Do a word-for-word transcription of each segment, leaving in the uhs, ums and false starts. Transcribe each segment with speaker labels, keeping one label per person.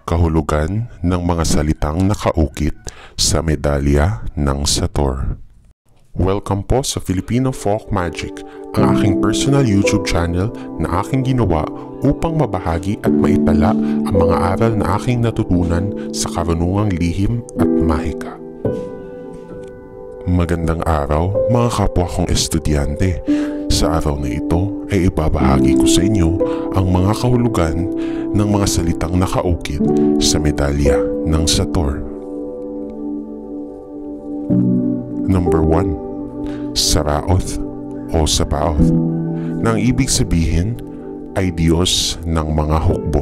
Speaker 1: Kahulugan ng mga salitang nakaukit sa medalya ng SATOR. Welcome po sa Filipino Folk Magic, ang aking personal YouTube channel na aking ginawa upang mabahagi at maitala ang mga aral na aking natutunan sa Karunungang Lihim at Mahika. Magandang araw mga kapwa kong estudyante. Sa araw na ito ay ibabahagi ko sa inyo ang mga kahulugan ng mga salitang nakaukit sa medalya ng SATOR. Number one. Saraoth o sabaoth, na ang ibig sabihin ay Diyos ng mga hukbo.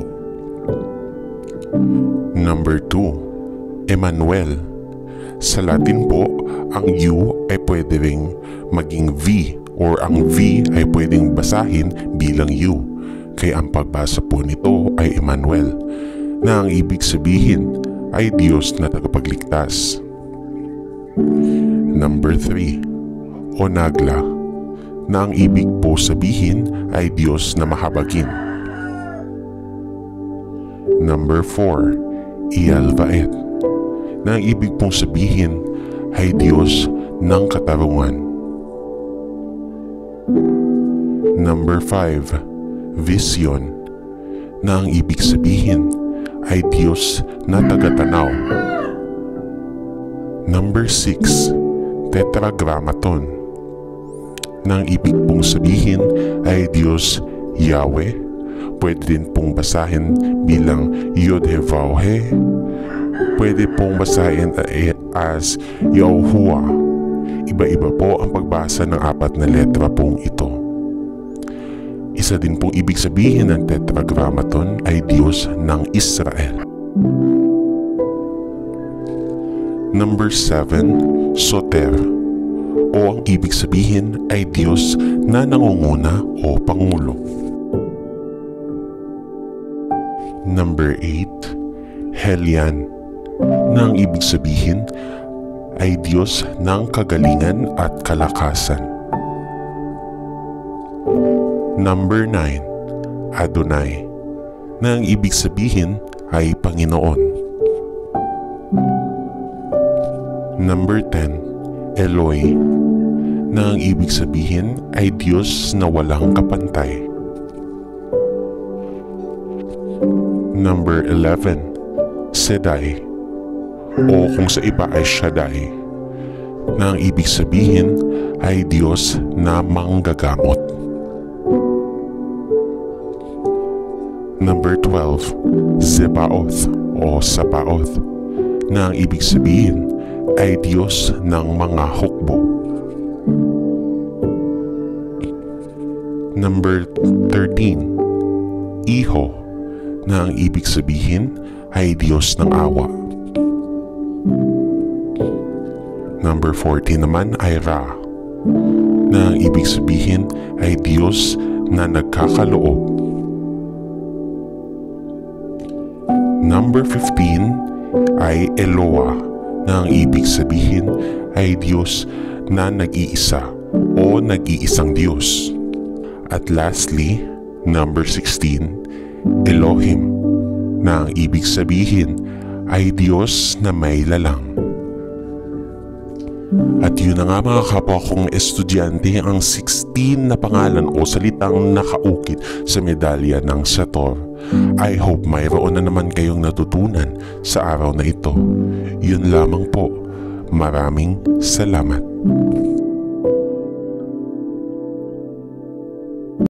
Speaker 1: Number two. Emmanuel. Sa Latin po, ang U ay pwede ring maging V or ang V ay pwedeng basahin bilang U. Kaya ang pagbasa po nito ay Emmanuel, na ang ibig sabihin ay Diyos na tagapagligtas. Number three. Onagla, na ang ibig po sabihin ay Diyos na mahabagin. Number four. Ialvaet, na ang ibig pong sabihin ay Diyos ng katarungan. Number five. Vision, na ang ibig sabihin ay Diyos na tagatanaw. Number six. Tetragrammaton, na ang ibig pong sabihin ay Diyos Yahweh. Pwede din pong basahin bilang Yod-He-Vav-He. Pwede pong basahin as Yahuwah. Iba-iba po ang pagbasa ng apat na letra pong ito. Isa din pong ibig sabihin ng tetragrammaton ay Diyos ng Israel. Number seven. Soter, o ang ibig sabihin ay Diyos na nangunguna o pangulo. Number eight. Helyan, na ang ibig sabihin ay Diyos ng kagalingan at kalakasan. Number nine. Adonai, na ang ibig sabihin ay Panginoon. Number ten. Eloi, na ang ibig sabihin ay Diyos na walang kapantay. Number eleven. Sedai, o kung sa iba ay Shaddai, na ang ibig sabihin ay Diyos na manggagamot. Number twelve. Zebaoth o Sabaoth, na ang ibig sabihin ay Diyos ng mga hukbo. Number thirteen. Iho, na ang ibig sabihin ay Diyos ng awa. Number fourteen naman ay Ra, na ang ibig sabihin ay Diyos na nagkakaloob. Number fifteen ay Eloah, na ang ibig sabihin ay Diyos na nag-iisa o nag-iisang Diyos. At lastly, number sixteen, Elohim, na ang ibig sabihin ay Diyos na may lalang. At yun na nga mga kapwa kong estudyante, ang sixteen na pangalan o salitang nakaukit sa medalya ng SATOR. I hope mayroon na naman kayong natutunan sa araw na ito. Yun lamang po. Maraming salamat.